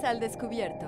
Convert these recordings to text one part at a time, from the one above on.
Mujeres al Descubierto.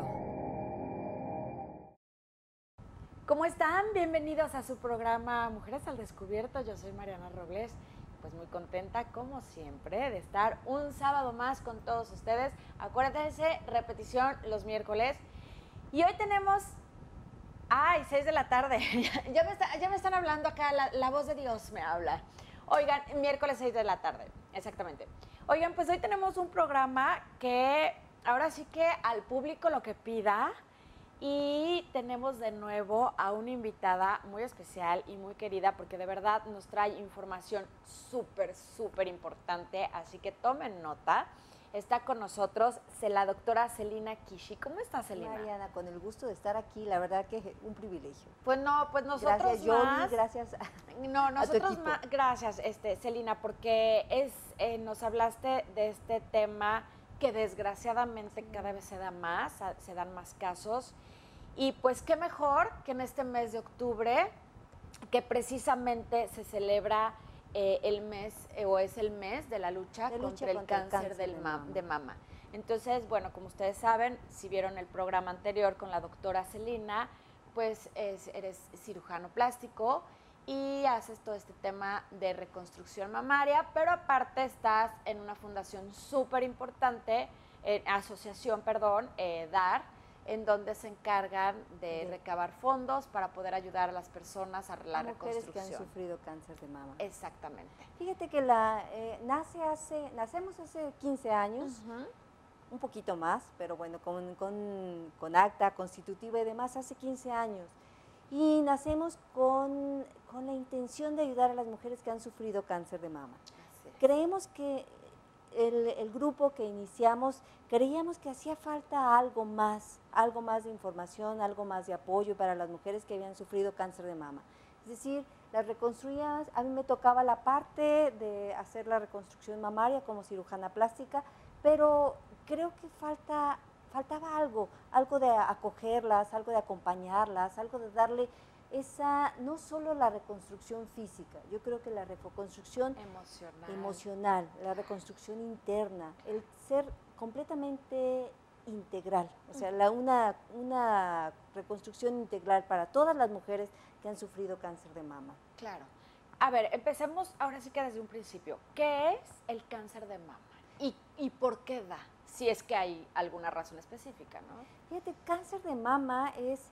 ¿Cómo están? Bienvenidos a su programa Mujeres al Descubierto. Yo soy Mariana Robles, pues muy contenta como siempre de estar un sábado más con todos ustedes. Acuérdense, repetición los miércoles. Y hoy tenemos, 6 de la tarde. ya me están hablando acá, la voz de Dios me habla. Oigan, miércoles 6 de la tarde, exactamente. Oigan, pues hoy tenemos un programa que ahora sí que al público lo que pida. Y tenemos de nuevo a una invitada muy especial y muy querida porque de verdad nos trae información súper importante, así que tomen nota. Está con nosotros la doctora Celina Kishi. ¿Cómo estás, Celina? Mariana, con el gusto de estar aquí, la verdad que un privilegio. Pues no, pues nosotros gracias, más. Yoli, gracias No, nosotros a tu más. Gracias, Celina, porque nos hablaste de este tema que desgraciadamente cada vez se dan más casos. Y pues qué mejor que en este mes de octubre, que precisamente se celebra el mes, o es el mes de la lucha contra el cáncer de mama. Entonces, bueno, como ustedes saben, si vieron el programa anterior con la doctora Celina, pues eres cirujano plástico y haces todo este tema de reconstrucción mamaria, pero aparte estás en una fundación súper importante, DAR, en donde se encargan de recabar fondos para poder ayudar a las personas a la reconstrucción. Mujeres que han sufrido cáncer de mama. Exactamente. Fíjate que nacemos hace 15 años, un poquito más, pero bueno, con acta constitutiva y demás, hace 15 años. Y nacemos con la intención de ayudar a las mujeres que han sufrido cáncer de mama. Creemos que el grupo que iniciamos, creíamos que hacía falta algo más de información, algo más de apoyo para las mujeres que habían sufrido cáncer de mama. Es decir, las reconstruías, a mí me tocaba la parte de hacer la reconstrucción mamaria como cirujana plástica, pero creo que faltaba algo de acogerlas, algo de acompañarlas, algo de darle no solo la reconstrucción física, yo creo que la reconstrucción emocional, la reconstrucción interna, el ser completamente integral, o sea, una reconstrucción integral para todas las mujeres que han sufrido cáncer de mama. Claro. A ver, empecemos ahora sí que desde un principio. ¿Qué es el cáncer de mama? ¿Y por qué da? Si es que hay alguna razón específica, ¿no? Fíjate, cáncer de mama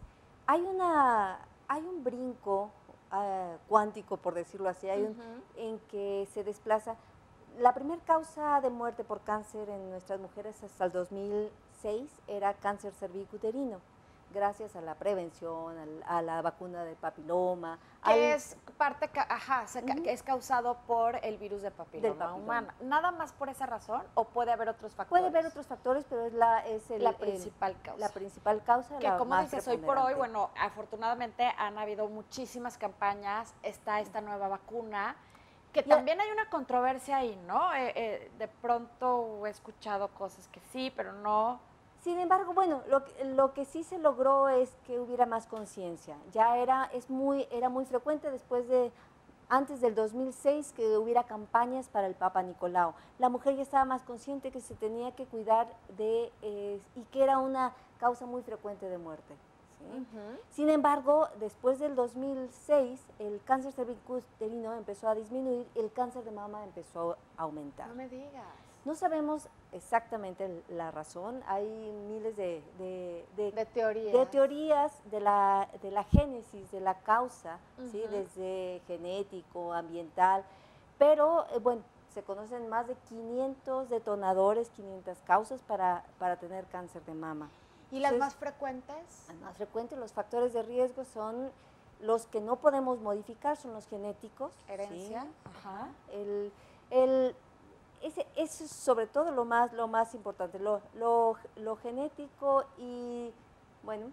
hay un brinco cuántico, por decirlo así, en que se desplaza. La primera causa de muerte por cáncer en nuestras mujeres hasta el 2006 era cáncer cervicuterino, gracias a la prevención, a la vacuna del papiloma. Que es es causado por el virus de papiloma humano. ¿Nada más por esa razón o puede haber otros factores? Puede haber otros factores, pero es la principal causa. La principal causa. Que como dices, hoy por hoy, bueno, afortunadamente han habido muchísimas campañas, está esta nueva vacuna, que también hay una controversia ahí, ¿no? De pronto he escuchado cosas que sí, pero no. Sin embargo, bueno, lo que sí se logró es que hubiera más conciencia. Ya era muy frecuente antes del 2006 que hubiera campañas para el Papa Nicolau. La mujer ya estaba más consciente que se tenía que cuidar y que era una causa muy frecuente de muerte. ¿Sí? Sin embargo, después del 2006, el cáncer cervicuterino empezó a disminuir y el cáncer de mama empezó a aumentar. No me digas. No sabemos exactamente la razón, hay miles de teorías de la génesis, de la causa, ¿sí? Desde genético, ambiental, pero bueno, se conocen más de 500 detonadores, 500 causas para tener cáncer de mama. ¿Y las más frecuentes? Las más frecuentes, los factores de riesgo son los que no podemos modificar, son los genéticos. Herencia. ¿Sí? Eso es sobre todo lo más importante, lo genético y, bueno,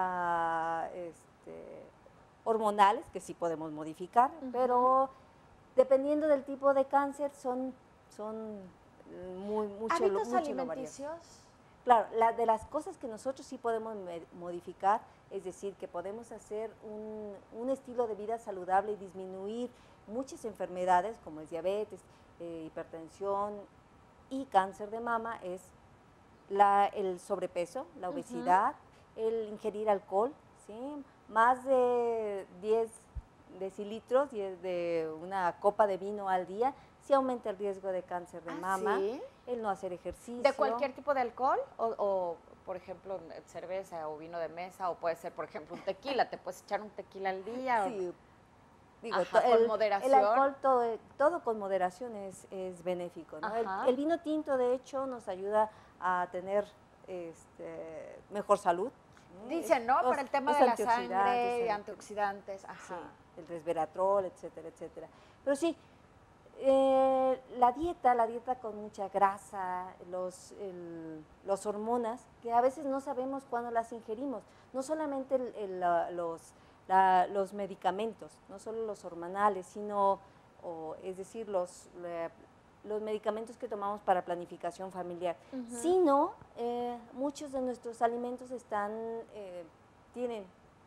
hormonales, que sí podemos modificar, pero dependiendo del tipo de cáncer son mucho. ¿Hábitos alimenticios? Claro, de las cosas que nosotros sí podemos modificar, es decir, que podemos hacer un estilo de vida saludable y disminuir muchas enfermedades como es diabetes, hipertensión y cáncer de mama, es el sobrepeso, la obesidad, el ingerir alcohol, ¿sí? Más de 10 decilitros y de una copa de vino al día, sí aumenta el riesgo de cáncer de mama. ¿Sí? El no hacer ejercicio. ¿De cualquier tipo de alcohol? O, por ejemplo, cerveza o vino de mesa, o puede ser, por ejemplo, un tequila. ¿Te puedes echar un tequila al día? Sí. Digo, Ajá, con moderación. El alcohol, todo con moderación es benéfico, ¿no? El vino tinto, de hecho, nos ayuda a tener mejor salud. Dicen, ¿no? Para el tema de la sangre y antioxidantes. Ajá. Sí, el resveratrol, etcétera, etcétera. Pero sí, la dieta con mucha grasa, los hormonas, que a veces no sabemos cuándo las ingerimos. No solamente los medicamentos, no solo los hormonales, sino, es decir, los medicamentos que tomamos para planificación familiar, sino muchos de nuestros alimentos tienen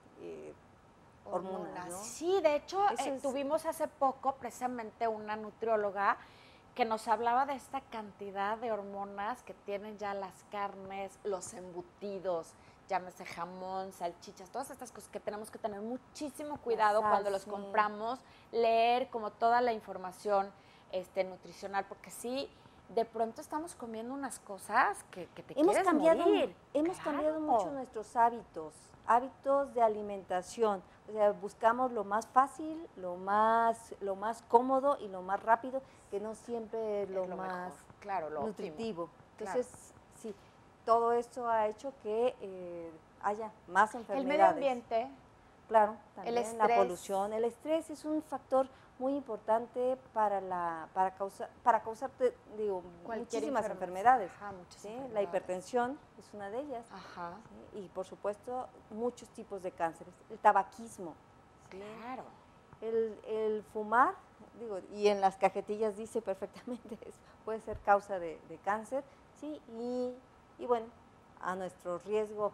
hormonas, ¿no? Sí, de hecho, tuvimos hace poco precisamente una nutrióloga que nos hablaba de esta cantidad de hormonas que tienen ya las carnes, los embutidos, llámese jamón, salchichas, todas estas cosas que tenemos que tener muchísimo cuidado cuando los compramos, leer como toda la información nutricional, porque sí, de pronto estamos comiendo unas cosas que te quieres morir. Hemos cambiado mucho nuestros hábitos de alimentación. O sea, buscamos lo más fácil, lo más cómodo y lo más rápido, que no siempre es lo más nutritivo. Entonces, sí, todo esto ha hecho que haya más enfermedades. El medio ambiente. Claro, también la polución. El estrés es un factor muy importante para causar muchísimas enfermedades. Ajá, muchas enfermedades. La hipertensión es una de ellas. Ajá. ¿Sí? Y por supuesto muchos tipos de cánceres. El tabaquismo. ¿Sí? Claro. El fumar, y en las cajetillas dice perfectamente eso, puede ser causa de cáncer, ¿sí? Y bueno, a nuestro riesgo,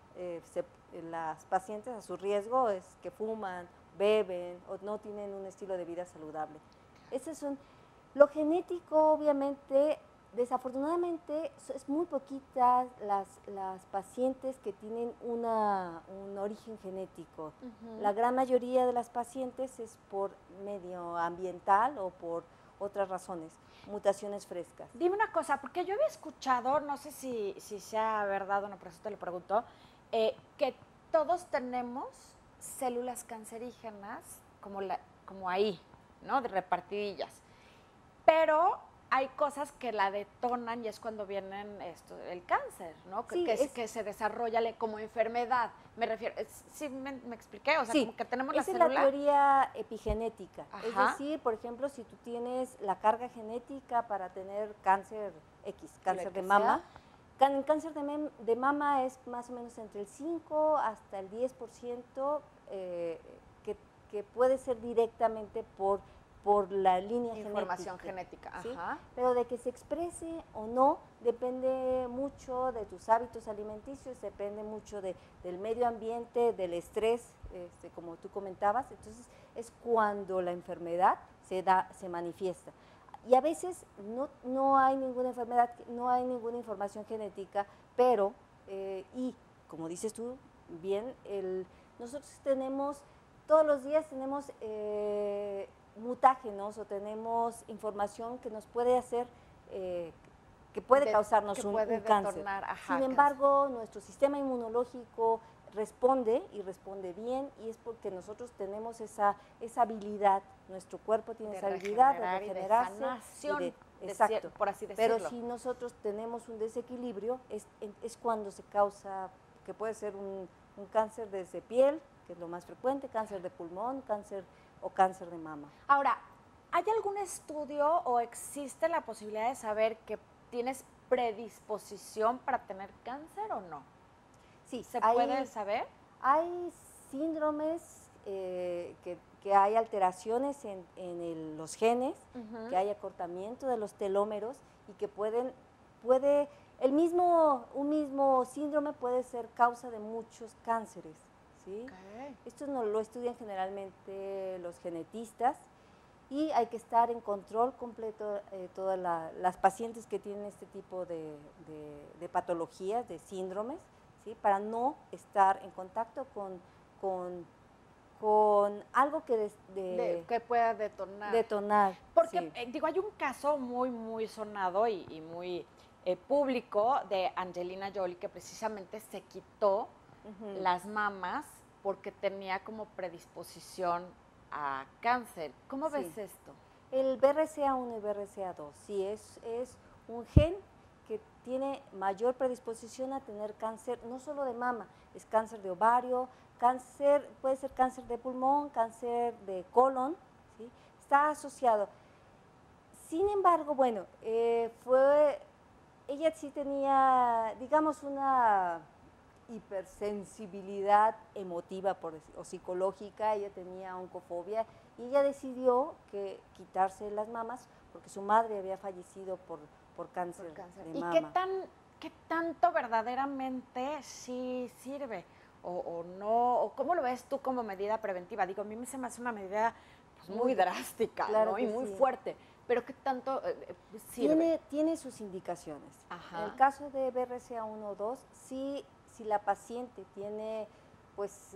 las pacientes a su riesgo es que fuman, beben o no tienen un estilo de vida saludable. Lo genético, obviamente, desafortunadamente, es muy poquitas las pacientes que tienen un origen genético. La gran mayoría de las pacientes es por medioambiental o por otras razones, mutaciones frescas. Dime una cosa, porque yo había escuchado, no sé si sea verdad o no, por eso te lo pregunto, que todos tenemos células cancerígenas como ahí, ¿no? De repartidillas. Pero hay cosas que la detonan y es cuando vienen el cáncer, ¿no? Sí, que se desarrolla como enfermedad. Me refiero, ¿sí me expliqué? O sea, sí, como que tenemos la célula. Esa es la teoría epigenética. Ajá. Es decir, por ejemplo, si tú tienes la carga genética para tener cáncer cáncer de mama, el cáncer de mama es más o menos entre el 5 hasta el 10% que puede ser directamente por la línea información genética. ¿sí? Ajá. Pero de que se exprese o no depende mucho de tus hábitos alimenticios, depende mucho del medio ambiente, del estrés, como tú comentabas. Entonces es cuando la enfermedad se manifiesta. Y a veces no hay ninguna enfermedad, no hay ninguna información genética, pero, y como dices tú bien, nosotros todos los días tenemos mutágenos o tenemos información que nos puede hacer, que puede causarnos un cáncer. Sin embargo, nuestro sistema inmunológico responde y responde bien, y es porque nosotros tenemos esa habilidad, nuestro cuerpo tiene esa habilidad de regenerarse. Exacto. Por así decirlo. Pero si nosotros tenemos un desequilibrio, es cuando se causa, que puede ser un cáncer desde piel, que es lo más frecuente, cáncer de pulmón, cáncer de mama. Ahora, ¿hay algún estudio o existe la posibilidad de saber que tienes predisposición para tener cáncer o no? Sí. ¿Se puede saber? Hay síndromes que hay alteraciones en los genes, que hay acortamiento de los telómeros y que un mismo síndrome puede ser causa de muchos cánceres. ¿sí? Okay. Esto lo estudian generalmente los genetistas y hay que estar en control completo todas las pacientes que tienen este tipo de patologías, de síndromes, ¿sí? Para no estar en contacto con algo que, que pueda detonar. Detonar. Porque, Sí. digo, hay un caso muy sonado y muy público de Angelina Jolie que precisamente se quitó las mamas porque tenía como predisposición a cáncer. ¿Cómo ves esto? El BRCA1 y BRCA2, sí, es un gen que tiene mayor predisposición a tener cáncer, no solo de mama, es cáncer de ovario, cáncer, puede ser cáncer de pulmón, cáncer de colon, ¿sí? Está asociado. Sin embargo, bueno, ella sí tenía, digamos, una hipersensibilidad emotiva o psicológica, ella tenía oncofobia y ella decidió quitarse las mamas porque su madre había fallecido por cáncer de mama. ¿Y qué tanto verdaderamente sí sirve o no? ¿O cómo lo ves tú como medida preventiva? Digo, a mí se me hace una medida pues, muy drástica, claro, ¿no? Y muy fuerte. Pero ¿qué tanto sirve? Tiene sus indicaciones. Ajá. En el caso de BRCA1 o 2, si la paciente tiene, pues,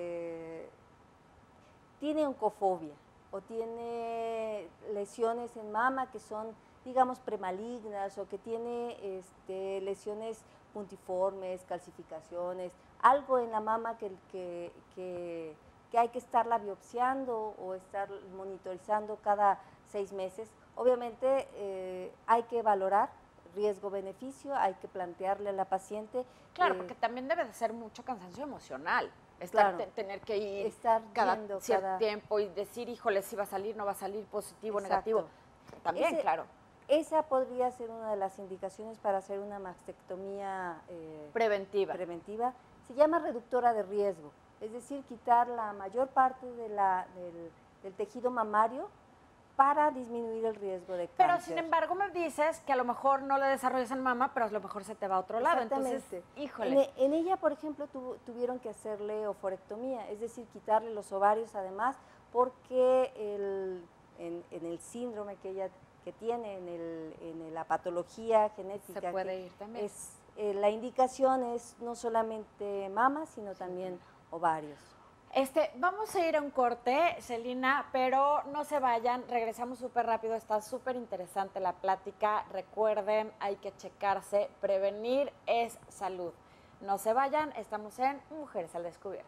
tiene oncofobia o tiene lesiones en mama que son, digamos, premalignas o que tiene lesiones puntiformes, calcificaciones, algo en la mama que hay que estarla biopsiando o estar monitorizando cada 6 meses. Obviamente hay que valorar riesgo-beneficio, hay que plantearle a la paciente. Claro, porque también debe de ser mucho cansancio emocional. Tener que ir cada cierto tiempo y decir, híjole, si va a salir, no va a salir, positivo, negativo. También, claro. Esa podría ser una de las indicaciones para hacer una mastectomía preventiva. Se llama reductora de riesgo, es decir, quitar la mayor parte del tejido mamario para disminuir el riesgo de cáncer. Pero sin embargo me dices que a lo mejor no le desarrollas en mama, pero a lo mejor se te va a otro lado. Entonces, híjole. En ella, por ejemplo, tuvieron que hacerle oforectomía, es decir, quitarle los ovarios además, porque en el síndrome que ella tiene, en la patología genética, se puede ir también. La indicación es no solamente mama, sino también ovarios. Vamos a ir a un corte, Celina, pero no se vayan, regresamos súper rápido, está súper interesante la plática. Recuerden, hay que checarse, prevenir es salud. No se vayan, estamos en Mujeres al Descubierto.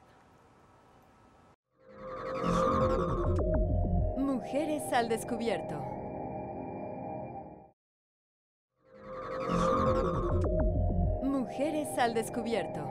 Mujeres al Descubierto. Mujeres al Descubierto.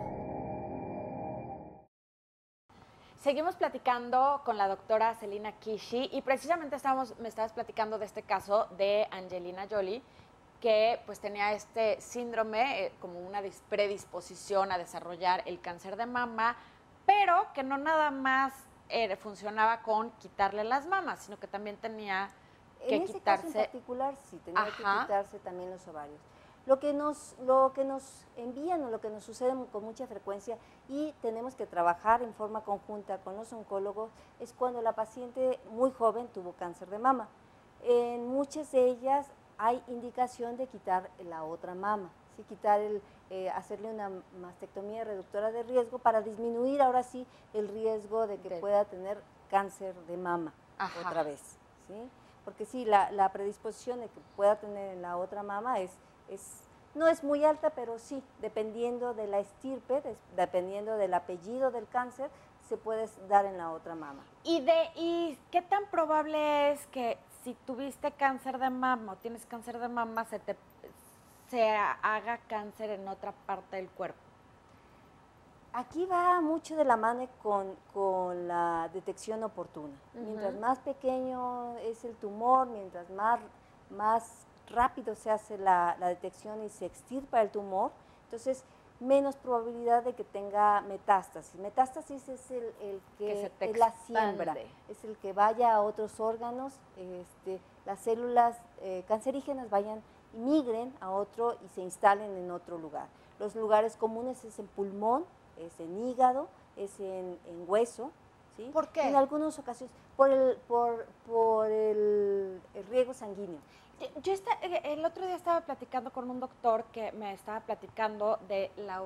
Seguimos platicando con la doctora Celina Kishi y precisamente me estabas platicando de este caso de Angelina Jolie, que pues tenía este síndrome, como una predisposición a desarrollar el cáncer de mama, pero que no nada más funcionaba con quitarle las mamas, sino que también tenía que quitarse. En ese caso en particular sí, tenía que quitarse también los ovarios. Lo que nos envían o lo que nos sucede con mucha frecuencia y tenemos que trabajar en forma conjunta con los oncólogos es cuando la paciente muy joven tuvo cáncer de mama. En muchas de ellas hay indicación de quitar la otra mama, ¿sí? Hacerle una mastectomía reductora de riesgo para disminuir ahora sí el riesgo de que pueda tener cáncer de mama otra vez, ¿sí? Porque sí, la predisposición de que pueda tener en la otra mama no es muy alta, pero sí, dependiendo de la estirpe, dependiendo del apellido del cáncer, se puede dar en la otra mama. ¿Y qué tan probable es que si tuviste cáncer de mama o tienes cáncer de mama, se haga cáncer en otra parte del cuerpo? Aquí va mucho de la mano con la detección oportuna. Mientras más pequeño es el tumor, mientras más rápido se hace la detección y se extirpa el tumor, entonces menos probabilidad de que tenga metástasis. Metástasis es el que es la siembra, es el que vaya a otros órganos, las células cancerígenas migren a otro y se instalen en otro lugar. Los lugares comunes es en pulmón, es en hígado, es en hueso, ¿sí? ¿Por qué? En algunas ocasiones, por el riego sanguíneo. El otro día estaba platicando con un doctor que me estaba platicando de la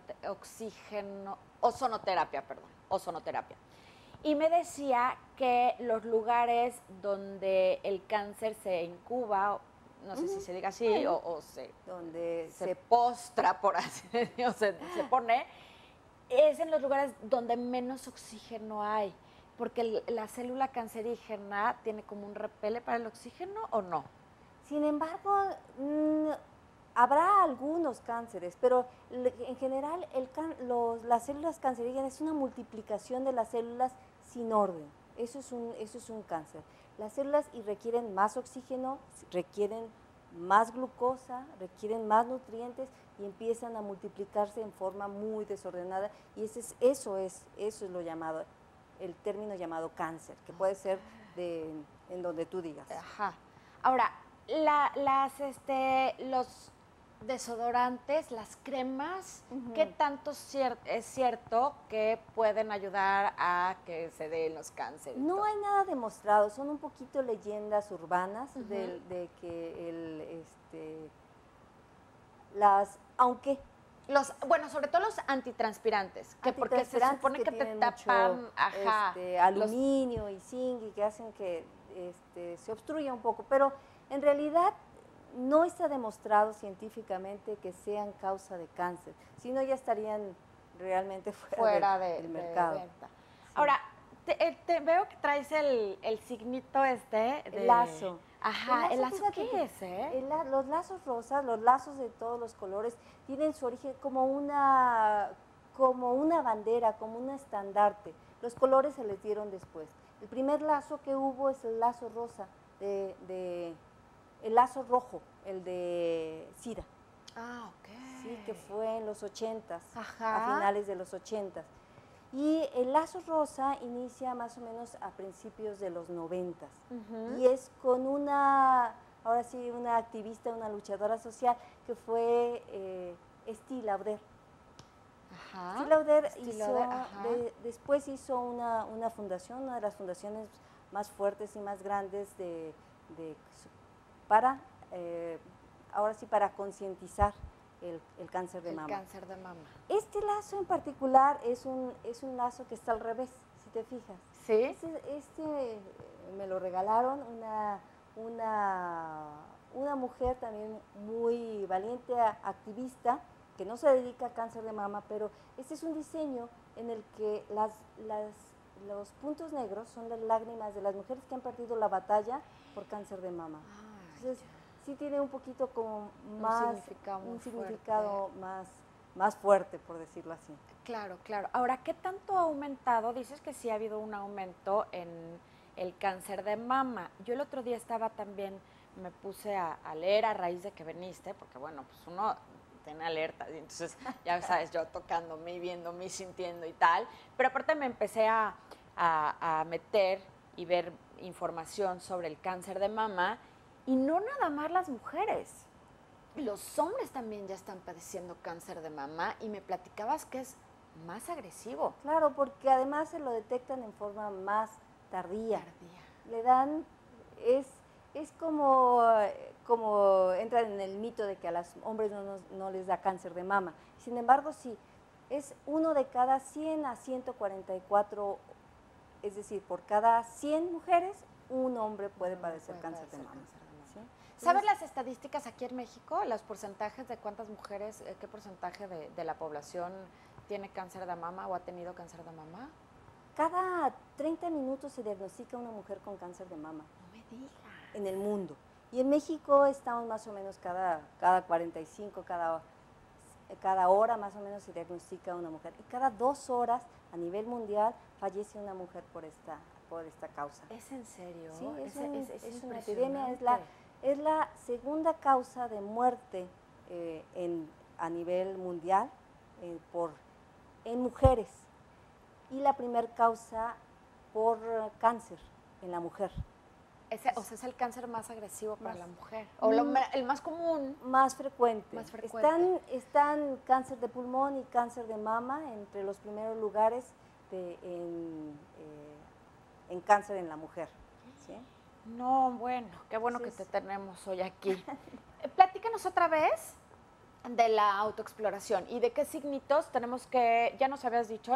ozonoterapia. Y me decía que los lugares donde el cáncer se incuba, no sé si se diga así, Bueno, o se donde se postra, por así decirlo, se pone, es en los lugares donde menos oxígeno hay. Porque la célula cancerígena tiene como un repele para el oxígeno, ¿o no? Sin embargo, habrá algunos cánceres, pero en general las células cancerígenas es una multiplicación de las células sin orden. Eso es un cáncer. Las células y requieren más oxígeno, requieren más glucosa, requieren más nutrientes y empiezan a multiplicarse en forma muy desordenada y eso es lo llamado, el término llamado cáncer, que puede ser en donde tú digas. Ajá. Ahora, los desodorantes, las cremas, ¿qué tanto es cierto que pueden ayudar a que se den los cánceres? No hay nada demostrado, son un poquito leyendas urbanas de que aunque Bueno, sobre todo los antitranspirantes, porque se supone que te tienen tapan, mucho, aluminio y zinc y que hacen que se obstruya un poco, pero en realidad no está demostrado científicamente que sean causa de cáncer, sino ya estarían realmente fuera del mercado. De venta. Sí. Ahora, te veo que traes el signito El lazo. Ajá, ¿el lazo qué es? Los lazos rosas, los lazos de todos los colores, tienen su origen como una bandera, como un estandarte. Los colores se les dieron después. El primer lazo que hubo es el lazo rosa, el lazo rojo, el de SIDA. Ah, ok. Sí, que fue en los 80s, Ajá. a finales de los 80s. Y el lazo rosa inicia más o menos a principios de los 90s. Y es con ahora sí, una activista, una luchadora social que fue Estée Lauder. Ajá. Estée Lauder después hizo una fundación, una de las fundaciones más fuertes y más grandes ahora sí, para concientizar el cáncer de mama. El cáncer de mama. Este lazo en particular es un lazo que está al revés, si te fijas. ¿Sí? Me lo regalaron una mujer también muy valiente, activista, que no se dedica a cáncer de mama, pero este es un diseño en el que los puntos negros son las lágrimas de las mujeres que han perdido la batalla por cáncer de mama. Entonces, sí tiene un poquito como un significado más fuerte, por decirlo así. Claro, claro. Ahora, ¿qué tanto ha aumentado? Dices que sí ha habido un aumento en el cáncer de mama. Yo el otro día me puse a leer a raíz de que viniste, porque bueno, pues uno tiene alertas, y entonces ya sabes, yo tocándome y viéndome y sintiendo y tal, pero aparte me empecé a meter y ver información sobre el cáncer de mama. Y no nada más las mujeres, los hombres también ya están padeciendo cáncer de mama y me platicabas que es más agresivo. Claro, porque además se lo detectan en forma más tardía. Le dan, es como entran en el mito de que a los hombres no les da cáncer de mama. Sin embargo, sí, es 1 de cada 100 a 144, es decir, por cada 100 mujeres, un hombre puede padecer cáncer de mama. ¿Sí? ¿Sabes las estadísticas aquí en México? Los porcentajes de cuántas mujeres, qué porcentaje de la población tiene cáncer de mama o ha tenido cáncer de mama? Cada 30 minutos se diagnostica una mujer con cáncer de mama. No me digas. En el mundo. Y en México estamos más o menos cada 45, cada hora más o menos se diagnostica una mujer. Y cada 2 horas a nivel mundial fallece una mujer por esta causa. ¿Es en serio? Sí, es una epidemia, es la segunda causa de muerte a nivel mundial en mujeres y la primera causa por cáncer en la mujer. O sea, es el cáncer más agresivo para la mujer. O el más común. Más frecuente. Están cáncer de pulmón y cáncer de mama entre los primeros lugares en cáncer en la mujer. ¿Sí? No, bueno, qué bueno que Sí, te sí. tenemos hoy aquí. Platícanos otra vez de la autoexploración y de qué signitos tenemos que, ya nos habías dicho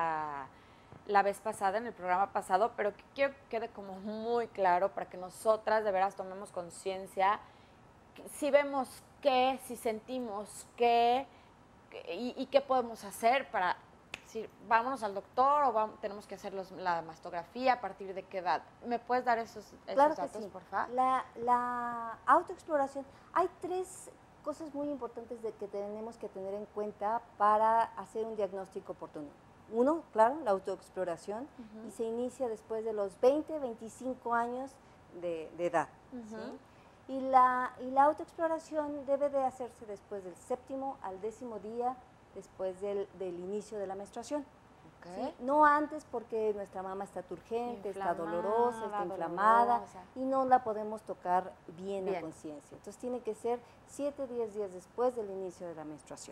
la vez pasada, en el programa pasado, pero que quiero que quede como muy claro para que nosotras de veras tomemos conciencia, si vemos qué, si sentimos qué, y qué podemos hacer para, si vámonos al doctor o tenemos que hacer la mastografía, a partir de qué edad. ¿Me puedes dar esos Claro que datos, sí. por favor? La autoexploración, hay 3 cosas muy importantes que tenemos que tener en cuenta para hacer un diagnóstico oportuno. Uno, claro, la autoexploración, y se inicia después de los 20, 25 años de edad. ¿Sí? Y la autoexploración debe de hacerse después del 7º al 10º día después del inicio de la menstruación. ¿Sí? No antes, porque nuestra mama está turgente, está dolorosa, está inflamada y no la podemos tocar bien. A conciencia. Entonces tiene que ser 7, 10 días después del inicio de la menstruación.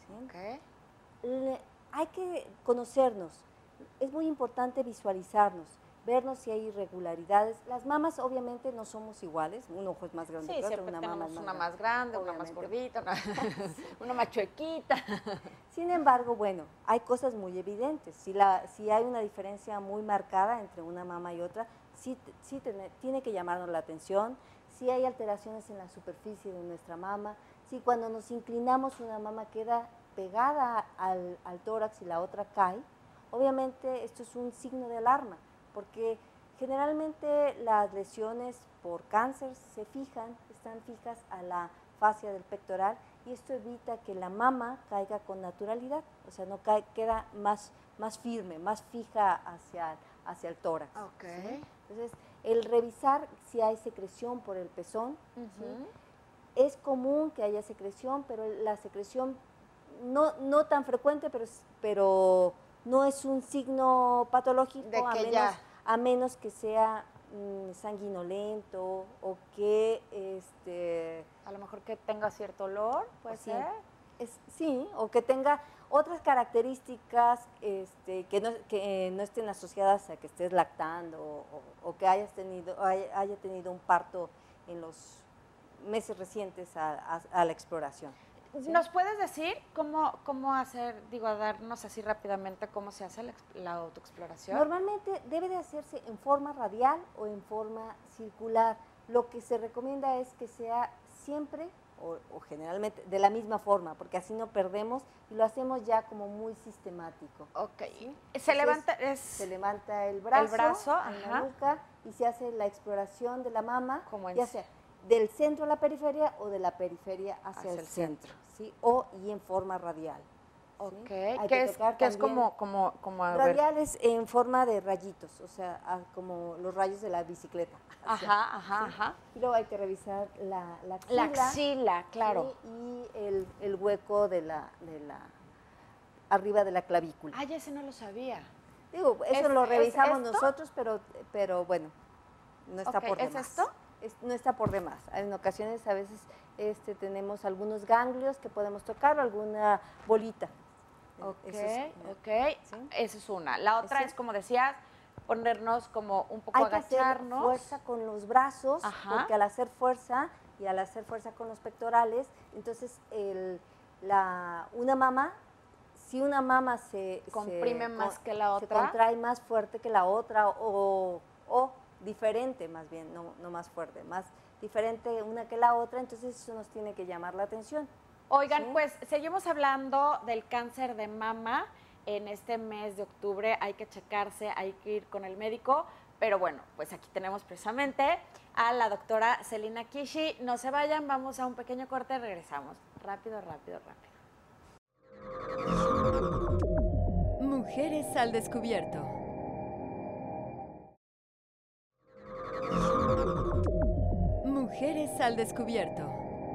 ¿Sí? Hay que conocernos, es muy importante visualizarnos, vernos si hay irregularidades. Las mamas obviamente no somos iguales, un ojo es más grande que otro, una mama más grande, una más gordita, una más chuequita. Sin embargo, bueno, hay cosas muy evidentes. Si hay una diferencia muy marcada entre una mama y otra, sí tiene que llamarnos la atención. Si hay alteraciones en la superficie de nuestra mama, si cuando nos inclinamos una mama queda pegada al tórax y la otra cae, obviamente esto es un signo de alarma, porque generalmente las lesiones por cáncer están fijas a la fascia del pectoral, y esto evita que la mama caiga con naturalidad, o sea, no queda más firme, más fija hacia el tórax. ¿Sí? Entonces, el revisar si hay secreción por el pezón, ¿sí? Es común que haya secreción, pero la secreción no tan frecuente, pero no es un signo patológico, a menos que sea sanguinolento o que a lo mejor que tenga cierto olor, puede ser. Sí, o que tenga otras características que no estén asociadas a que estés lactando o que haya tenido un parto en los meses recientes a la exploración. ¿Sí? ¿Nos puedes decir cómo hacer, darnos así rápidamente cómo se hace la autoexploración? Normalmente debe de hacerse en forma radial o en forma circular. Lo que se recomienda es que sea siempre o generalmente de la misma forma, porque así no perdemos y lo hacemos ya como muy sistemático. Ok. ¿Sí? Se levanta el brazo en la nuca y se hace la exploración de la mama, ya sea del centro a la periferia o de la periferia hacia el centro. ¿Sí? Y en forma radial. Ok, ¿Sí? que es como radial es en forma de rayitos, o sea, como los rayos de la bicicleta. Ajá. Y luego hay que revisar la axila. La axila, claro. ¿Sí? Y el hueco de la arriba de la clavícula. Ay, ese no lo sabía. Digo, eso lo revisamos nosotros, pero bueno, no está por demás. ¿Es esto? No está por demás. En ocasiones, a veces, tenemos algunos ganglios que podemos tocar o alguna bolita. Ok. ¿Sí? Esa es una. La otra es, como decías, ponernos como un poco agacharnos. Hay que hacer fuerza con los brazos, porque al hacer fuerza y al hacer fuerza con los pectorales, entonces una mama, si una mama se comprime más que la otra, se contrae más fuerte que la otra o diferente más bien, no más fuerte, más diferente una que la otra, entonces eso nos tiene que llamar la atención. Oigan, ¿sí? Pues seguimos hablando del cáncer de mama. En este mes de octubre hay que checarse, hay que ir con el médico, pero bueno, pues aquí tenemos precisamente a la doctora Celina Kishi. No se vayan, vamos a un pequeño corte, regresamos. Rápido. Mujeres al descubierto. Mujeres al descubierto.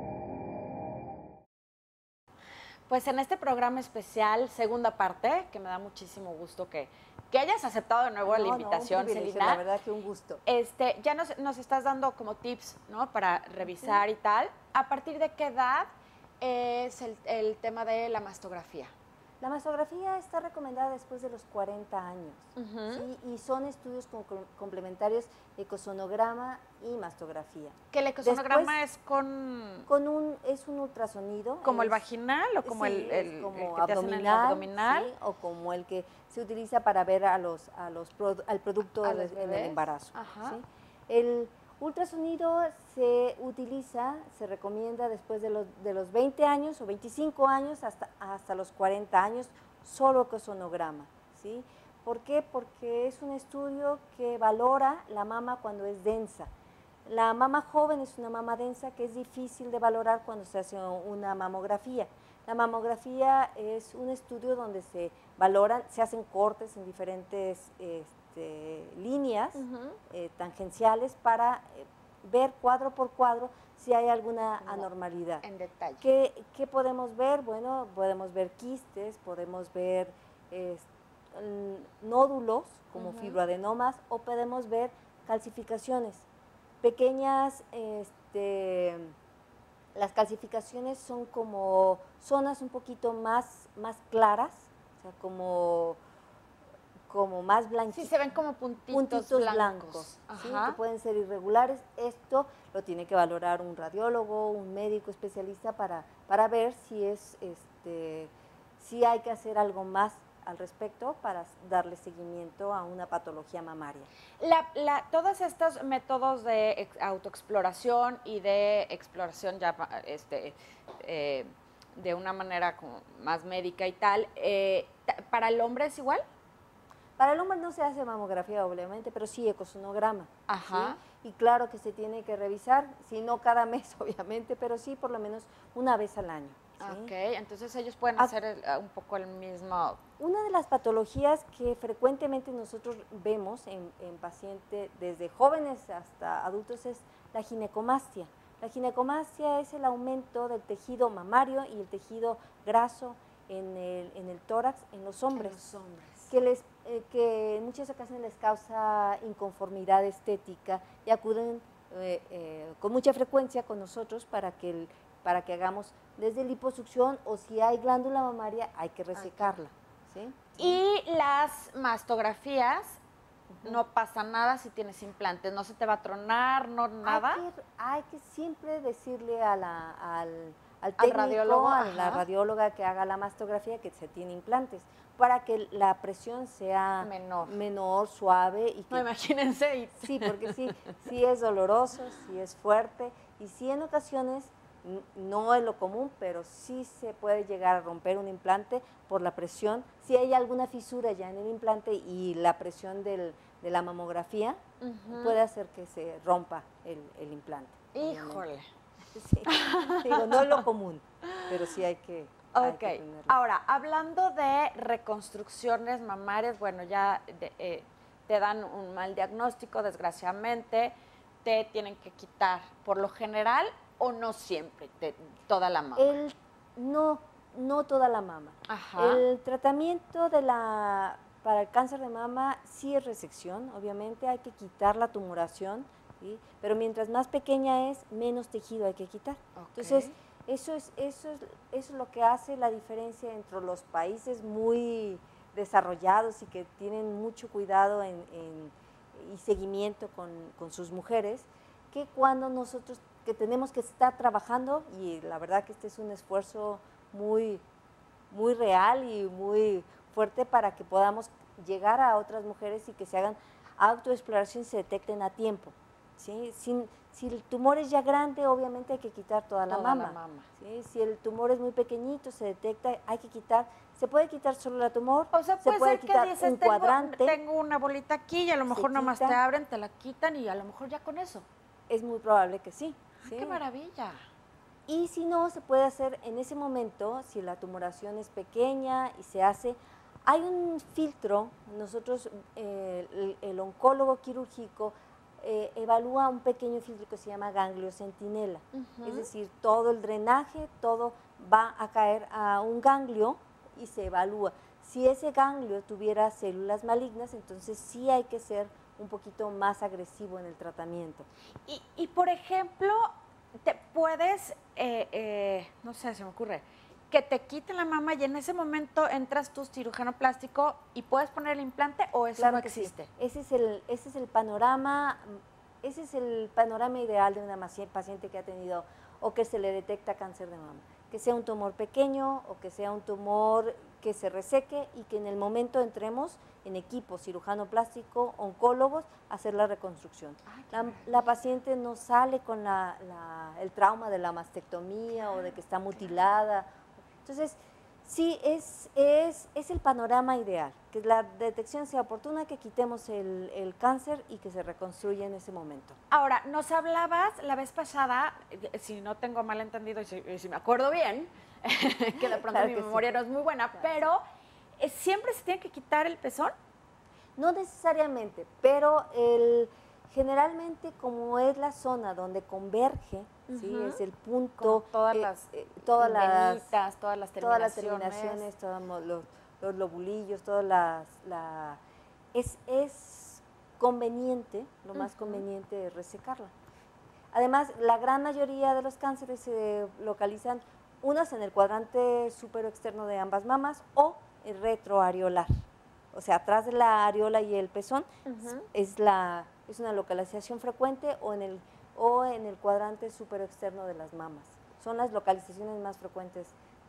Pues en este programa especial, segunda parte, que me da muchísimo gusto que hayas aceptado de nuevo la invitación, Celina. La verdad que un gusto. Ya nos estás dando como tips, ¿no? Para revisar y tal. ¿A partir de qué edad es el tema de la mastografía? La mastografía está recomendada después de los 40 años, ¿sí? Y son estudios complementarios, ecosonograma y mastografía. ¿Que el ecosonograma Después, es con es un ultrasonido. como el vaginal o como sí, el como que te hacen en el abdominal? sí, o como el que se utiliza para ver al producto ¿A los en el bebés? embarazo. Ajá. ¿sí? El ultrasonido se utiliza, se recomienda después de los 20 años o 25 años hasta los 40 años, solo ecosonograma, ¿sí? ¿Por qué? Porque es un estudio que valora la mama cuando es densa. La mama joven es una mama densa que es difícil de valorar cuando se hace una mamografía. La mamografía es un estudio donde se valoran, se hacen cortes en diferentes líneas tangenciales para ver cuadro por cuadro si hay alguna anormalidad. En detalle. ¿Qué podemos ver? Bueno, podemos ver quistes, podemos ver nódulos como fibroadenomas o podemos ver calcificaciones. Pequeñas, las calcificaciones son como zonas un poquito más claras, o sea, como más blanquitas. Sí, se ven como puntitos blancos. ¿sí? Que pueden ser irregulares. Esto lo tiene que valorar un radiólogo, un médico especialista para ver si hay que hacer algo más al respecto para darle seguimiento a una patología mamaria. Todos estos métodos de autoexploración y de exploración ya de una manera como más médica y tal, ¿para el hombre es igual? Para el hombre no se hace mamografía, obviamente, pero sí ecosonograma. Ajá. ¿sí? Y claro que se tiene que revisar, si no cada mes, obviamente, pero sí por lo menos una vez al año. ¿sí? Ok, entonces ellos pueden hacer un poco el mismo. Una de las patologías que frecuentemente nosotros vemos en pacientes desde jóvenes hasta adultos es la ginecomastia. La ginecomastia es el aumento del tejido mamario y el tejido graso en el tórax en los hombres. Que en muchas ocasiones les causa inconformidad estética y acuden con mucha frecuencia con nosotros para que hagamos desde liposucción o si hay glándula mamaria hay que resecarla. ¿sí? Y las mastografías, no pasa nada si tienes implantes, no se te va a tronar, no nada. Hay que siempre decirle al técnico, radiólogo, a la radióloga que haga la mastografía que se tiene implantes para que la presión sea menor, suave. Y que, no, imagínense. Sí, porque sí es doloroso, sí es fuerte y sí en ocasiones no es lo común, pero sí se puede llegar a romper un implante por la presión. Si hay alguna fisura ya en el implante y la presión de la mamografía puede hacer que se rompa el implante. Híjole. Sí, digo, no es lo común, pero sí hay que tenerlo. Ahora, hablando de reconstrucciones mamarias, bueno, ya te dan un mal diagnóstico, desgraciadamente, te tienen que quitar, por lo general, o no siempre, toda la mama. No toda la mama. Ajá. El tratamiento para el cáncer de mama sí es resección, obviamente hay que quitar la tumoración, ¿sí? Pero mientras más pequeña es, menos tejido hay que quitar. Okay. Entonces, eso es lo que hace la diferencia entre los países muy desarrollados y que tienen mucho cuidado y seguimiento con sus mujeres, que cuando nosotros que tenemos que estar trabajando, y la verdad que este es un esfuerzo muy, muy real y muy fuerte para que podamos llegar a otras mujeres y que se hagan autoexploración y se detecten a tiempo. ¿sí? Si el tumor es ya grande, obviamente hay que quitar toda la mama. ¿sí? Si el tumor es muy pequeñito, se detecta, hay que quitar. Se puede quitar solo el tumor, o sea, se puede quitar que dices, un cuadrante. Tengo una bolita aquí y a lo mejor nomás te abren, te la quitan y a lo mejor ya con eso. Es muy probable que sí. ¿sí? ¡Qué maravilla! Y si no, se puede hacer en ese momento, si la tumoración es pequeña y se hace, hay un filtro, nosotros, el oncólogo quirúrgico evalúa un pequeño filtro que se llama ganglio centinela, es decir, todo el drenaje, todo va a caer a un ganglio y se evalúa. Si ese ganglio tuviera células malignas, entonces sí hay que ser un poquito más agresivo en el tratamiento. Y por ejemplo, te puedes, no sé, se me ocurre, que te quiten la mama y en ese momento entras tú cirujano plástico y puedes poner el implante o eso Claro no que sí. existe. Ese es el panorama, ideal de una paciente que ha tenido o que se le detecta cáncer de mama. Que sea un tumor pequeño o que sea un tumor que se reseque y que en el momento entremos en equipo cirujano plástico, oncólogos, a hacer la reconstrucción. La paciente no sale con el trauma de la mastectomía o de que está mutilada. Entonces, sí, es el panorama ideal, que la detección sea oportuna, que quitemos el cáncer y que se reconstruya en ese momento. Ahora, nos hablabas la vez pasada, si no tengo mal entendido y si me acuerdo bien, que de pronto Claro mi que sí. memoria no es muy buena, pero ¿siempre se tiene que quitar el pezón? No necesariamente, pero generalmente como es la zona donde converge, ¿sí? Es el punto, Como todas las venitas, todas las terminaciones, todos los lobulillos, es conveniente, lo más conveniente es resecarla. Además, la gran mayoría de los cánceres se localizan unos en el cuadrante externo de ambas mamas o el retroareolar. O sea, atrás de la areola y el pezón es una localización frecuente o en el cuadrante externo de las mamas. Son las localizaciones más frecuentes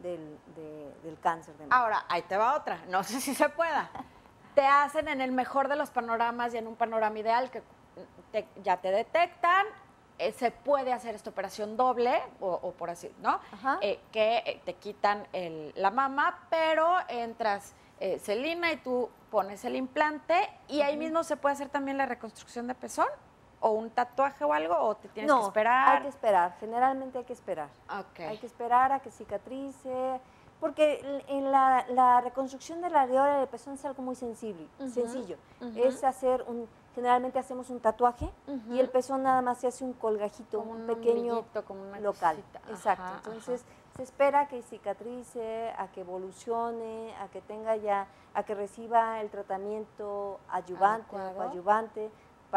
del cáncer de mama. Ahora, ahí te va otra, no sé si se pueda. Te hacen en el mejor de los panoramas y en un panorama ideal que ya te detectan, se puede hacer esta operación doble, o por así, ¿no? Que te quitan la mama, pero entras Celina y tú pones el implante y ahí mismo se puede hacer también la reconstrucción de pezón o un tatuaje o algo, o te tienes que esperar. Hay que esperar, generalmente hay que esperar. Okay. Hay que esperar a que cicatrice, porque en la reconstrucción de la areola del pezón es algo muy sencillo. Es generalmente hacemos un tatuaje y el pezón nada más se hace un colgajito, como un pequeño como una local. cosita. Exacto. Entonces se espera que cicatrice, a que evolucione, a que reciba el tratamiento adyuvante o coadyuvante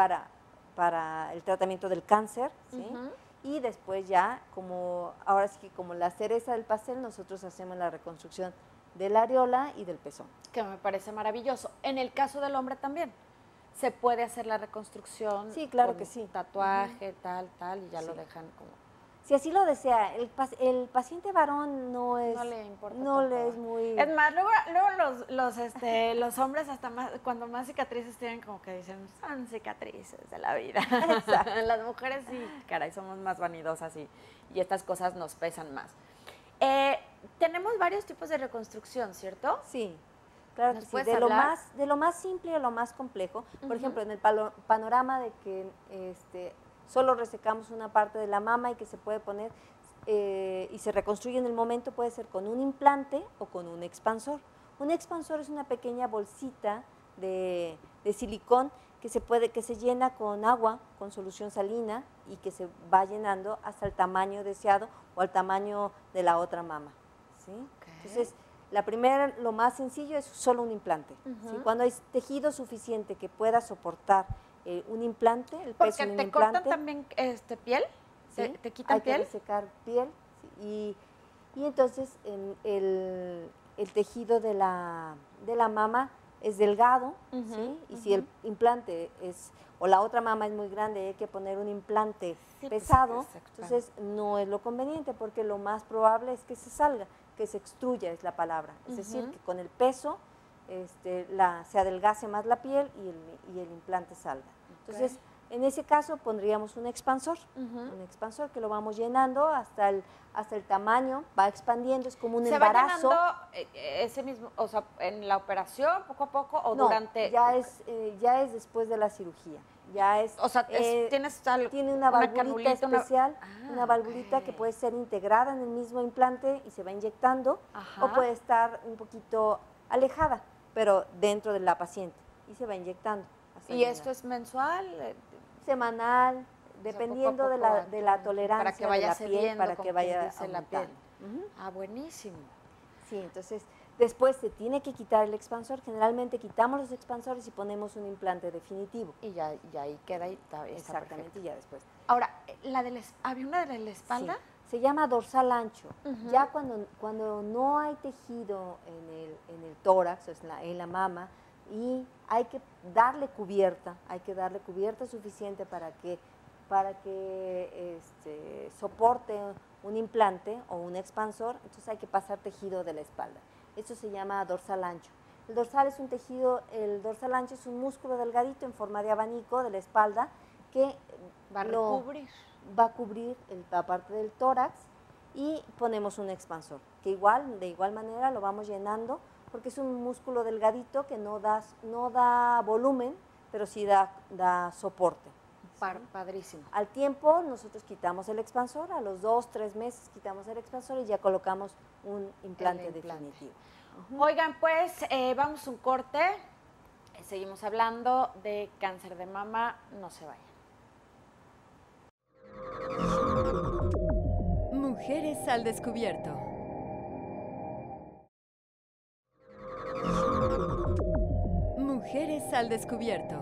para el tratamiento del cáncer, ¿sí? Y después ya, ahora sí que como la cereza del pastel, nosotros hacemos la reconstrucción de la areola y del pezón. Que me parece maravilloso. En el caso del hombre también, ¿se puede hacer la reconstrucción? Sí, claro con que sí. Tatuaje, tal, y ya Sí. lo dejan como... Si así lo desea, el paciente varón no le importa no tanto. le es muy... Es más, luego los hombres hasta más, cuando más cicatrices tienen, como que dicen, son cicatrices de la vida. Las mujeres sí, caray, somos más vanidosas y estas cosas nos pesan más. Tenemos varios tipos de reconstrucción, ¿cierto? Sí, claro que sí. De lo más simple a lo más complejo. Por ejemplo, en el panorama de que solo resecamos una parte de la mama y que se puede poner y se reconstruye en el momento, puede ser con un implante o con un expansor. Un expansor es una pequeña bolsita de silicón que se llena con agua, con solución salina y que se va llenando hasta el tamaño deseado o al tamaño de la otra mama, ¿sí? Okay. Entonces, lo más sencillo es solo un implante. ¿Sí? Cuando hay tejido suficiente que pueda soportar un implante, el peso de un implante. ¿Porque te cortan también piel? ¿Sí? ¿Te quitan piel? Hay que resecar piel, ¿sí? y entonces el tejido de la mama es delgado, ¿sí? Y si el implante o la otra mama es muy grande, hay que poner un implante pesado, entonces no es lo conveniente, porque lo más probable es que se salga, que se extruya, es la palabra. Es decir, que con el peso se adelgace más la piel y el implante salga. Entonces, en ese caso pondríamos un expansor que lo vamos llenando hasta el tamaño, va expandiendo, es como un embarazo. ¿Se va llenando ese mismo, o sea, en la operación, poco a poco, o no, durante? ya es después de la cirugía. O sea, tiene una valvulita especial, una valvulita que puede ser integrada en el mismo implante y se va inyectando, o puede estar un poquito alejada, pero dentro de la paciente, y se va inyectando. ¿Y esto es mensual? Semanal, dependiendo de la tolerancia de la piel, para que vaya la piel. Buenísimo. Sí, entonces después se tiene que quitar el expansor. Generalmente quitamos los expansores y ponemos un implante definitivo. Y ya ahí queda. Exactamente, y ya después. Ahora, ¿había una de la espalda? Sí. se llama dorsal ancho. Ya cuando no hay tejido en el tórax, en la mama, y hay que darle cubierta suficiente para que soporte un implante o un expansor, entonces hay que pasar tejido de la espalda. Eso se llama dorsal ancho. El dorsal dorsal ancho es un músculo delgadito en forma de abanico de la espalda que va a cubrir la parte del tórax, y ponemos un expansor, que de igual manera lo vamos llenando, porque es un músculo delgadito que no da volumen, pero sí da soporte. Padrísimo. Al tiempo nosotros quitamos el expansor, a los 2-3 meses quitamos el expansor y ya colocamos un implante definitivo. Oigan, pues vamos a un corte, seguimos hablando de cáncer de mama, no se vayan. Mujeres al descubierto. Mujeres al descubierto.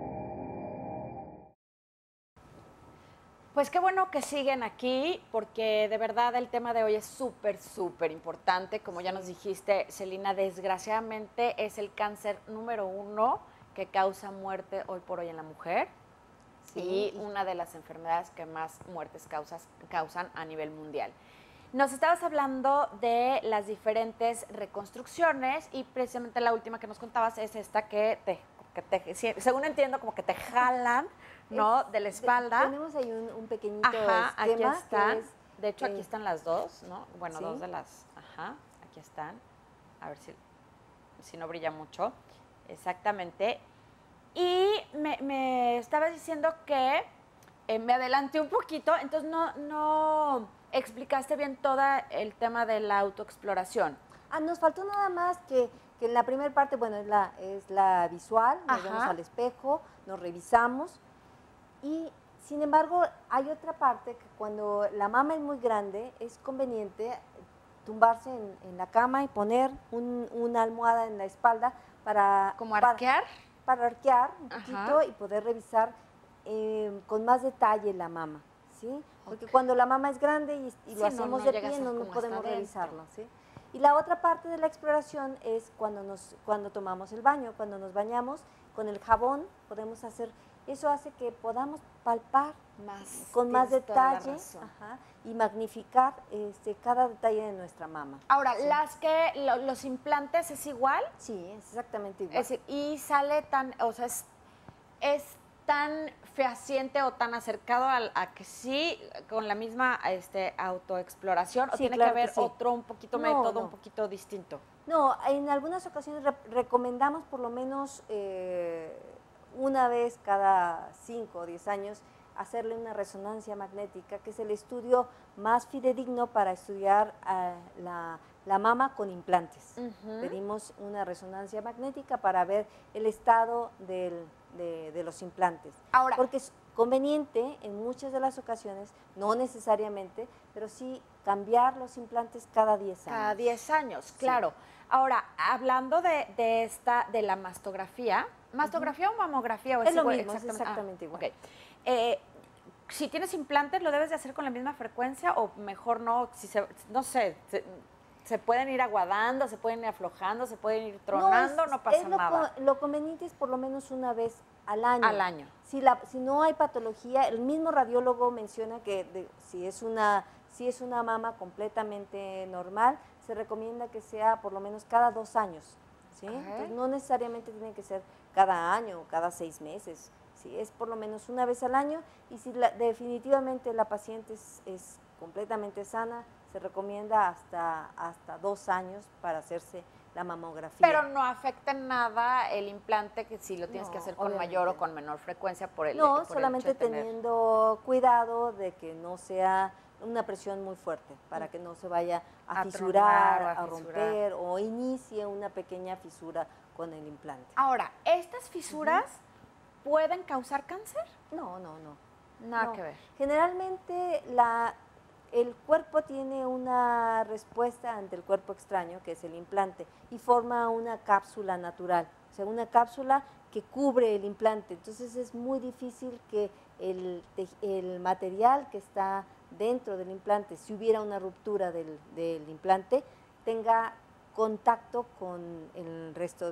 Pues qué bueno que siguen aquí, porque de verdad el tema de hoy es súper, súper importante. Como ya nos dijiste, Celina, desgraciadamente es el cáncer número 1 que causa muerte hoy por hoy en la mujer. Sí. Y una de las enfermedades que más muertes causan a nivel mundial. Nos estabas hablando de las diferentes reconstrucciones, y precisamente la última que nos contabas es esta que según entiendo, como que te jalan, ¿no? De la espalda. Tenemos ahí un pequeñito esquema. Aquí están. De hecho, aquí sí. Están las dos, ¿no? Bueno, Sí. dos de las. Aquí están. A ver si no brilla mucho. Exactamente. Y me estabas diciendo que me adelanté un poquito, entonces no explicaste bien todo el tema de la autoexploración. Nos faltó nada más que en la primera parte, bueno, es la visual, nos vemos al espejo, nos revisamos, y sin embargo hay otra parte que cuando la mama es muy grande es conveniente tumbarse en la cama y poner una almohada en la espalda para... ¿Como arquear? Para arquear un poquito y poder revisar con más detalle la mama, ¿sí? Porque cuando la mama es grande y lo hacemos de pie, no podemos revisarlo, ¿sí? Y la otra parte de la exploración es cuando tomamos el baño, cuando nos bañamos con el jabón, podemos hacer, eso hace que podamos palpar con más detalle y magnificar cada detalle de nuestra mama. Ahora, los implantes es igual. Sí, es exactamente igual. Y sale es tan fehaciente o tan acercado a que sí, con la misma autoexploración, o tiene que haber otro un poquito método un poquito distinto. No, en algunas ocasiones recomendamos por lo menos una vez cada 5 o 10 años hacerle una resonancia magnética, que es el estudio más fidedigno para estudiar la mama con implantes. Pedimos una resonancia magnética para ver el estado de los implantes. Ahora, porque es conveniente en muchas de las ocasiones, no necesariamente, pero sí cambiar los implantes cada 10 años. Cada 10 años, claro. Sí. Ahora, hablando de la mastografía, ¿mastografía o mamografía? Es lo mismo, es exactamente igual. Okay. Si tienes implantes, ¿lo debes de hacer con la misma frecuencia o mejor no? No sé, se pueden ir aguadando, se pueden ir aflojando, se pueden ir tronando, no pasa nada. Lo conveniente es por lo menos una vez al año. Al año. Si no hay patología, el mismo radiólogo menciona que si es una mama completamente normal, se recomienda que sea por lo menos cada 2 años, ¿sí? Entonces, no necesariamente tiene que ser cada año o cada 6 meses. Sí, es por lo menos una vez al año, y si definitivamente la paciente es completamente sana, se recomienda hasta 2 años para hacerse la mamografía. Pero no afecta en nada el implante, que si lo tienes que hacer con mayor o con menor frecuencia por el No, solamente teniendo cuidado de que no sea una presión muy fuerte, para que no se vaya a fisurar, a romper, o inicie una pequeña fisura con el implante. Ahora, ¿estas fisuras pueden causar cáncer? No. Nada que ver. Generalmente el cuerpo tiene una respuesta ante el cuerpo extraño, que es el implante, y forma una cápsula natural, o sea, una cápsula que cubre el implante. Entonces es muy difícil que el material que está dentro del implante, si hubiera una ruptura del implante, tenga contacto con el resto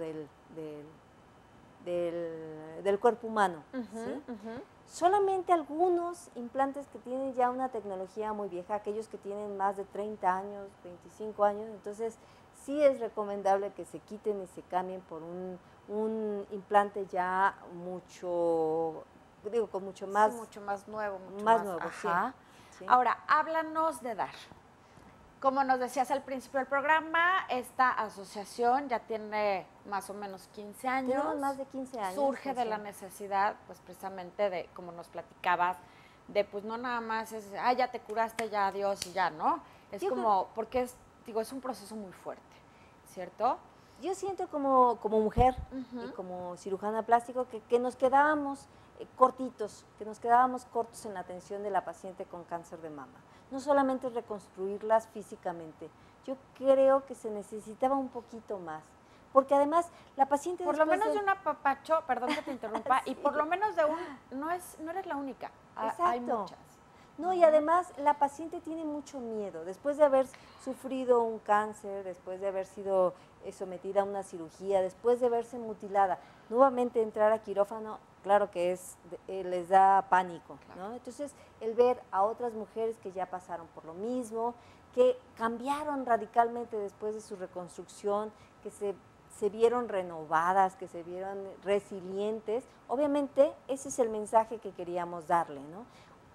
del cuerpo humano. ¿Sí? Solamente algunos implantes que tienen ya una tecnología muy vieja, aquellos que tienen más de 30 años, 25 años, entonces sí es recomendable que se quiten y se cambien por un implante ya con mucho más... Sí, mucho más nuevo, mucho más más nuevo, ajá. sí. Ahora, háblanos de DAR. Como nos decías al principio del programa, esta asociación ya tiene más o menos 15 años. Tenemos más de 15 años. Surge de la necesidad, pues precisamente de, como nos platicabas, de pues no nada más es, ya te curaste, ya adiós y ya, ¿no? Es porque es un proceso muy fuerte, ¿cierto? Yo siento como mujer y como cirujana plástico que nos quedábamos cortos en la atención de la paciente con cáncer de mama. No solamente reconstruirlas físicamente, yo creo que se necesitaba un poquito más, porque además la paciente por lo menos de un apapacho, perdón que te interrumpa, sí. Y por lo menos de no eres la única, hay muchas. No, y además la paciente tiene mucho miedo, después de haber sufrido un cáncer, después de haber sido sometida a una cirugía, después de verse mutilada, nuevamente entrar a quirófano, claro que les da pánico, claro. ¿No? Entonces, el ver a otras mujeres que ya pasaron por lo mismo, que cambiaron radicalmente después de su reconstrucción, que se vieron renovadas, que se vieron resilientes, obviamente ese es el mensaje que queríamos darle, ¿no?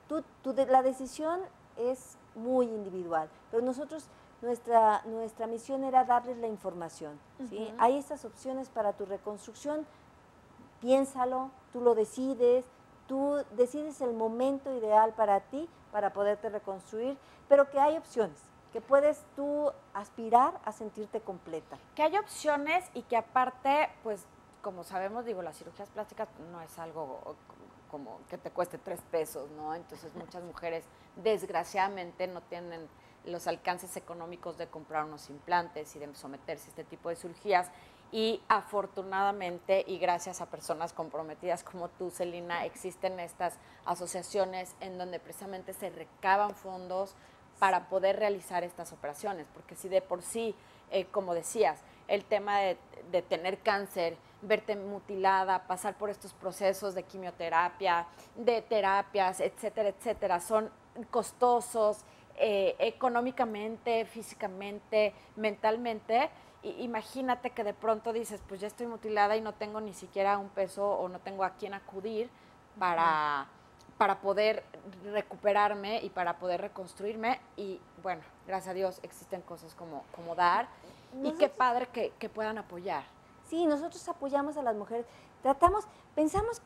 La decisión es muy individual, pero nosotros, nuestra misión era darles la información, ¿sí? Hay estas opciones para tu reconstrucción, piénsalo, tú lo decides, tú decides el momento ideal para ti, para poderte reconstruir, pero que hay opciones, que puedes tú aspirar a sentirte completa. Que hay opciones y que aparte, pues, como sabemos, las cirugías plásticas no es algo como que te cueste 3 pesos, ¿no? Entonces muchas mujeres desgraciadamente no tienen los alcances económicos de comprar unos implantes y de someterse a este tipo de cirugías y afortunadamente y gracias a personas comprometidas como tú, Celina, existen estas asociaciones en donde precisamente se recaban fondos para poder realizar estas operaciones, porque si de por sí, como decías, el tema de tener cáncer, verte mutilada, pasar por estos procesos de quimioterapia, de terapias, etcétera, son costosos económicamente, físicamente, mentalmente. Imagínate que de pronto dices, pues ya estoy mutilada y no tengo ni siquiera un peso o no tengo a quién acudir para poder recuperarme y para poder reconstruirme. Y bueno, gracias a Dios existen cosas como DAR y qué padre que puedan apoyar. Sí, nosotros apoyamos a las mujeres. Pensamos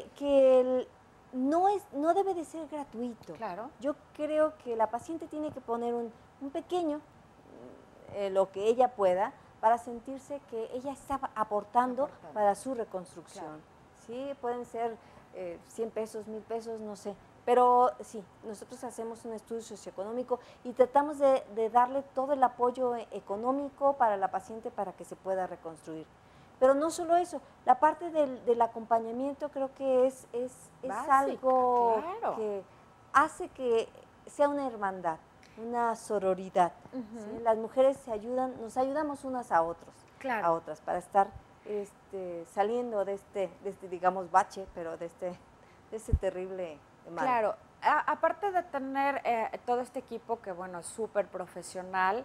que no debe de ser gratuito. Claro. Yo creo que la paciente tiene que poner un pequeño, lo que ella pueda, para sentirse que ella está aportando para su reconstrucción. Claro. Sí, pueden ser 100 pesos, 1000 pesos, no sé. Pero sí, nosotros hacemos un estudio socioeconómico y tratamos de darle todo el apoyo económico para la paciente para que se pueda reconstruir. Pero no solo eso, la parte del acompañamiento creo que es algo claro. que hace que sea una hermandad, una sororidad. ¿Sí? Las mujeres nos ayudamos unas a otras para estar saliendo de este, digamos, bache, pero de este terrible mal. Claro, aparte de tener todo este equipo que, bueno, es súper profesional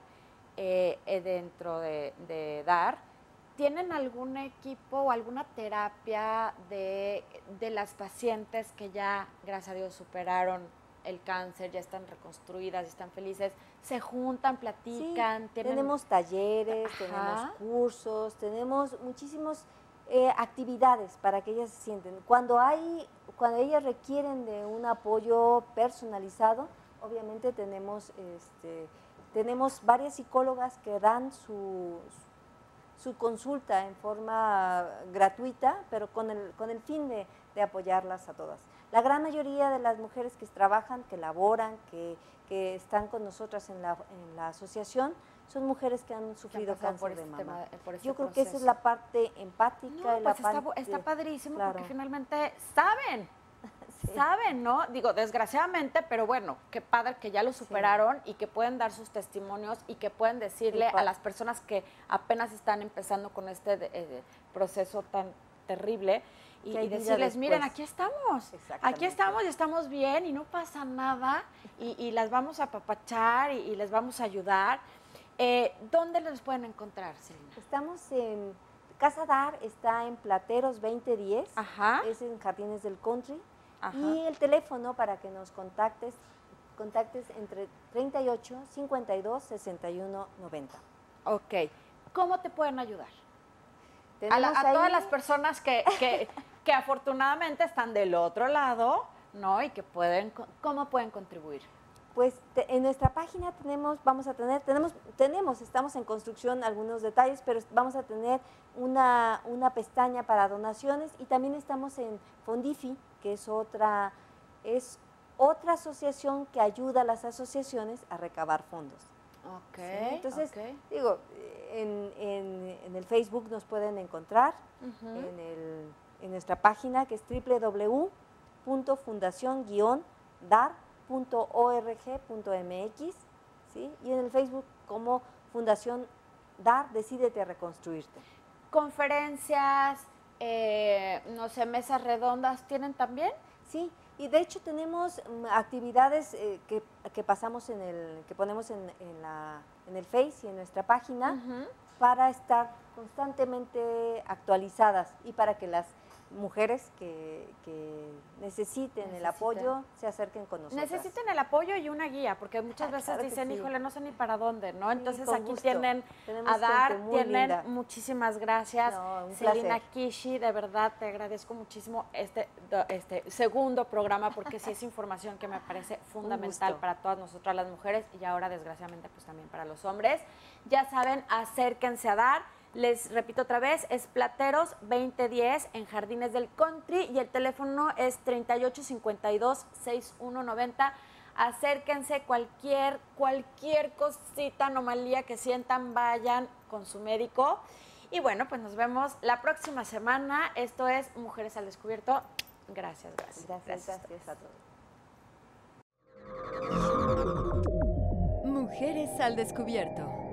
dentro de DAR, ¿tienen algún equipo o alguna terapia de las pacientes que ya, gracias a Dios, superaron el cáncer, ya están reconstruidas, ya están felices? ¿Se juntan, platican? Sí, tenemos talleres, tenemos cursos, tenemos muchísimas actividades para que ellas se sienten. Cuando ellas requieren de un apoyo personalizado, obviamente tenemos varias psicólogas que dan su consulta en forma gratuita, pero con el fin de apoyarlas a todas. La gran mayoría de las mujeres que trabajan, que laboran, que están con nosotras en la asociación, son mujeres que han sufrido cáncer de mama. Yo creo que esa es la parte empática. No, pues está padrísimo, claro. Porque finalmente saben. saben, ¿no? Digo, desgraciadamente, pero bueno, qué padre que ya lo superaron y que pueden dar sus testimonios y que pueden decirle a las personas que apenas están empezando con este proceso tan terrible y decirles, miren, aquí estamos y estamos bien y no pasa nada y las vamos a apapachar y les vamos a ayudar. ¿Dónde los pueden encontrar, Celina? Estamos en Casa DAR, está en Plateros 2010, es en Jardines del Country. Y el teléfono para que nos contactes entre 38 52 61 90. Ok. ¿Cómo te pueden ayudar? A todas las personas que afortunadamente están del otro lado, ¿no? Y que ¿cómo pueden contribuir? Pues en nuestra página estamos en construcción algunos detalles, pero vamos a tener una pestaña para donaciones y también estamos en Fondifi, que es otra asociación que ayuda a las asociaciones a recabar fondos. Ok. ¿Sí? Entonces, digo, en el Facebook nos pueden encontrar, en nuestra página que es www.fundacion-dar.org.mx, ¿sí? Y en el Facebook como Fundación DAR, Decídete a Reconstruirte. Conferencias, no sé, mesas redondas, ¿tienen también? Sí, y de hecho tenemos actividades que ponemos en el Face y en nuestra página para estar constantemente actualizadas y para que las mujeres que necesiten el apoyo se acerquen con nosotros. Necesiten el apoyo y una guía, porque muchas veces dicen, híjole, no sé ni para dónde, ¿no? Entonces aquí tienen a Dar, tienen muchísimas gracias. Celina Kishi, de verdad te agradezco muchísimo este segundo programa, porque sí es información que me parece fundamental para todas nosotras las mujeres y ahora desgraciadamente pues también para los hombres. Ya saben, acérquense a Dar. Les repito otra vez, es Plateros 2010 en Jardines del Country y el teléfono es 3852-6190. Acérquense, cualquier cosita, anomalía que sientan, vayan con su médico. Y bueno, pues nos vemos la próxima semana. Esto es Mujeres al Descubierto. Gracias a todos. Mujeres al Descubierto.